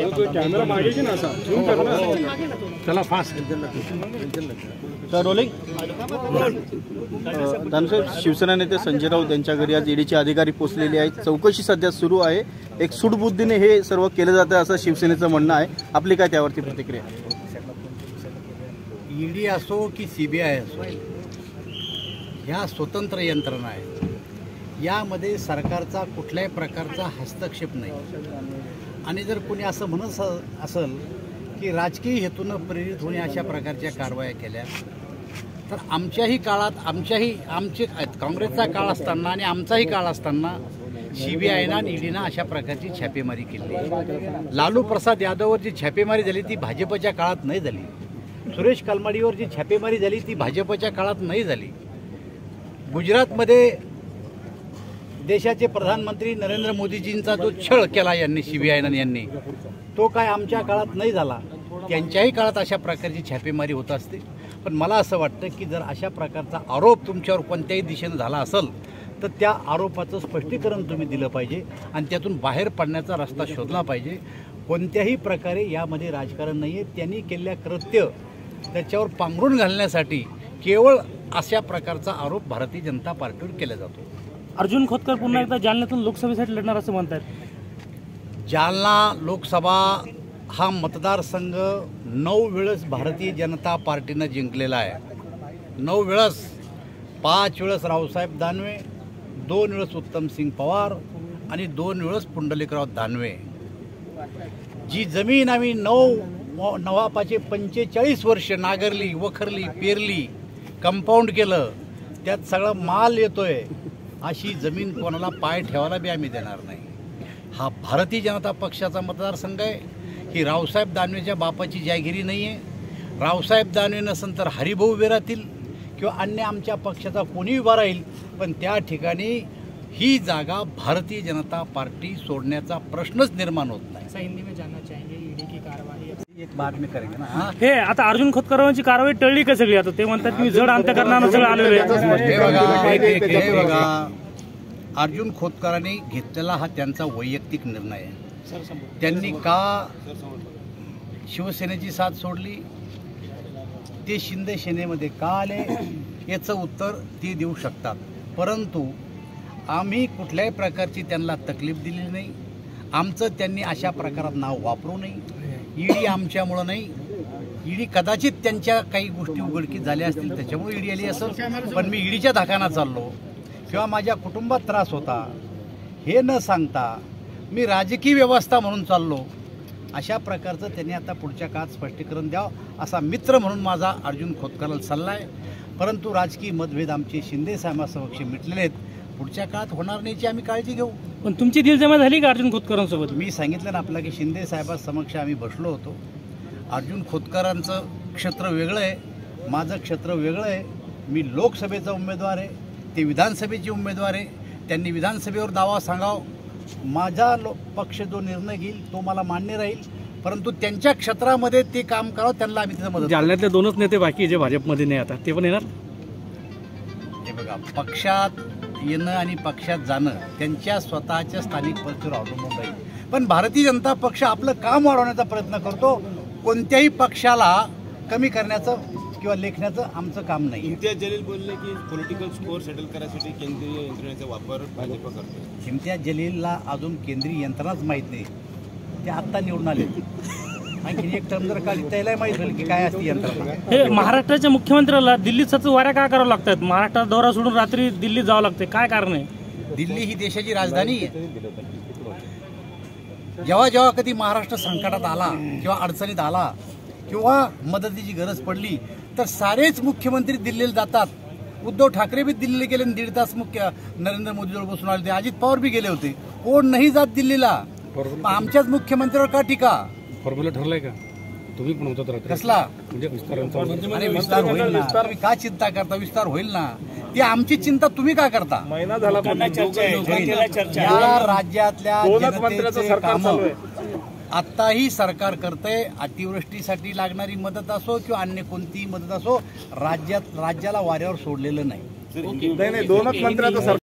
Camera मागे की ना असा झूम कर ना, चला फास्ट तर रोलिंग दानसाहेब, शिवसेना नेते संजय राऊत यांच्या घरी आज ईडीचे अधिकारी पोहोचलेले आहेत. चौकशी सध्या सुरू आहे. एक सूडबुद्धीने हे सर्व केलं जातं असं शिवसेनेचं म्हणणं आहे. आपली काय त्यावरती प्रतिक्रिया? ईडी असो की सीबीआय असो, ह्या स्वतंत्र यंत्रणा आहेत. यामध्ये सरकारचा कुठल्याही प्रकारचा हस्तक्षेप नाही. आणि जर कोणी असं म्हणत असेल की राजकीय हेतूनं प्रेरित होणे अशा प्रकारच्या कारवाया केल्या, तर आमच्याही काळात आमचे काँग्रेसचा काळ असताना आणि आमचाही काळ असताना सीबीआयनं आणि ईडीनं अशा प्रकारची छापेमारी केली. लालू प्रसाद यादववर जी छापेमारी झाली ती भाजपच्या काळात नाही झाली. सुरेश कलमाडीवर जी छापेमारी झाली ती भाजपच्या काळात नाही झाली. गुजरातमध्ये देशाचे प्रधानमंत्री नरेंद्र मोदीजींचा जो छळ केला यांनी सीबीआयनं यांनी, तो काय आमच्या काळात नाही झाला. त्यांच्याही काळात अशा प्रकारची छापेमारी होत असते. पण मला असं वाटतं की जर अशा प्रकारचा आरोप तुमच्यावर कोणत्याही दिशेनं झाला असेल तर त्या आरोपाचं स्पष्टीकरण तुम्ही दिलं पाहिजे आणि त्यातून बाहेर पडण्याचा रस्ता शोधला पाहिजे. कोणत्याही प्रकारे यामध्ये राजकारण नाही आहे. त्यांनी केलेल्या कृत्य त्याच्यावर पांघरून घालण्यासाठी केवळ अशा प्रकारचा आरोप भारतीय जनता पार्टीवर केला जातो. अर्जुन खोतकर पुन्हा एकदा जालन्यातून लोकसभेसाठी लढणार असं म्हणतात. जालना लोकसभा हा मतदारसंघ 9 वेळेस भारतीय जनता पार्टीनं जिंकलेला आहे. 9 वेळेस, 5 वेळेस रावसाहेब दानवे, 2 वेळेस उत्तमसिंग पवार आणि 2 वेळेस पुंडलिकराव दानवे. जी जमीन आम्ही नवापाचे 45 वर्ष नागरली, वखरली, पेरली, कंपाऊंड केलं, त्यात सगळा माल येतोय, अशी जमीन कोणाला पाय ठेवायला बी आम्ही देणार नाही. हा भारतीय जनता पक्षाचा मतदारसंघ आहे. ही रावसाहेब दानवेच्या बापाची जागिरी नाही आहे. रावसाहेब दानवे नसेल तर हरिभाऊ उभे राहतील किंवा अन्य आमच्या पक्षाचा कोणी उभा राहील, पण त्या ठिकाणी ही जागा भारतीय जनता पार्टी सोडण्याचा प्रश्नच निर्माण होत नाही. एक बात मी करेन ना, हे आता अर्जुन खोतकरांची कारवाई टळली का सगळी? आता ते म्हणतात की जड अंतकरणानं सगळं आलेलं आहे. हे बघा, अर्जुन खोतकरांनी घेतलेला हा त्यांचा वैयक्तिक निर्णय आहे. त्यांनी का शिवसेनेची साथ सोडली, ते शिंदे सेनेमध्ये का आले, याचं उत्तर ते देऊ शकतात. परंतु आम्ही कुठल्याही प्रकारची त्यांना तकलीफ दिली नाही. आमचं त्यांनी अशा प्रकारात नाव वापरू नये. ईडी आमच्यामुळं नाही. ईडी कदाचित त्यांच्या काही गोष्टी उघडकीत झाल्या असतील त्याच्यामुळे ईडी आली असेल, पण मी ईडीच्या धाकाना चाललो किंवा माझ्या कुटुंबात त्रास होता हे न सांगता मी राजकीय व्यवस्था म्हणून चाललो. अशा प्रकारचं त्यांनी आता पुढच्या काळात स्पष्टीकरण द्यावं असा मित्र म्हणून माझा अर्जुन खोतकरला सल्ला आहे. परंतु राजकीय मतभेद आमचे शिंदे साहेबांसमक्ष मिटलेले आहेत. पुढच्या काळात होणार नाहीची आम्ही काळजी घेऊ. पण तुमची दिलजमा झाली का अर्जुन खोतकरांसोबत? मी सांगितलं ना आपल्याला की शिंदे साहेबांसमक्ष आम्ही बसलो होतो. अर्जुन खोतकरांचं क्षेत्र वेगळं आहे, माझं क्षेत्र वेगळं आहे. मी लोकसभेचा उमेदवार आहे, ते विधानसभेचे उमेदवार आहे. त्यांनी विधानसभेवर दावा सांगावं. माझा पक्ष जो निर्णय घेईल तो मला मान्य राहील, परंतु त्यांच्या क्षेत्रामध्ये ते काम करावं, त्यांना आम्ही तिथं मदत. जालन्यातले 2च नेते बाकी जे भाजपमध्ये नाही, आता ते पण येणार. हे बघा, पक्षात येणं आणि पक्षात जाणं त्यांच्या स्वतःच्या स्थानिक परिस्थितीवर अवलंबून राहील. पण भारतीय जनता पक्ष आपलं काम वाढवण्याचा प्रयत्न करतो. कोणत्याही पक्षाला कमी करण्याचं किंवा लेखण्याचं आमचं काम नाही. इम्तियाज जलील बोलले की पॉलिटिकल स्कोर सेटल करण्यासाठी केंद्रीय यंत्रणेचा वापर भाजप करतो. इम्तियाज जलीलला अजून केंद्रीय यंत्रणाच माहीत नाही. ते आत्ता निवडून आले. आणखी एक टर्म जर का त्याला माहीत होईल की काय असते यंत्रणा. हे महाराष्ट्राच्या मुख्यमंत्र्याला दिल्लीत सतत वाऱ्या का करावं लागतात? महाराष्ट्रात दौरा सोडून रात्री दिल्लीत जावं लागते, काय कारण आहे? दिल्ली ही देशाची राजधानी आहे. जेव्हा जेव्हा कधी महाराष्ट्र संकटात आला किंवा अडचणीत आला किंवा मदतीची गरज पडली तर सारेच मुख्यमंत्री दिल्लीला जातात. उद्धव ठाकरे बी दिल्लीला गेले, 1.5 तास नरेंद्र मोदीजवळ बसून आले होते. अजित पवार बी गेले होते. कोण नाही जात दिल्लीला. आमच्याच मुख्यमंत्र्यावर का टीका? फॉर्म्युला ठरलाय का? तुम्ही पण होतात कसला? म्हणजे अरे विस्तार होईल ना. तुम्ही का चिंता करता? विस्तार होईल ना. ती आमची चिंता तुम्ही का करता? महिना झाला या राज्यातल्या जनतेचे कामं आत्ताही सरकार करतंय. अतिवृष्टीसाठी लागणारी मदत असो किंवा अन्य कोणतीही मदत असो, राज्याला वाऱ्यावर सोडलेलं नाही. नाही, 2च मंत्र्याचं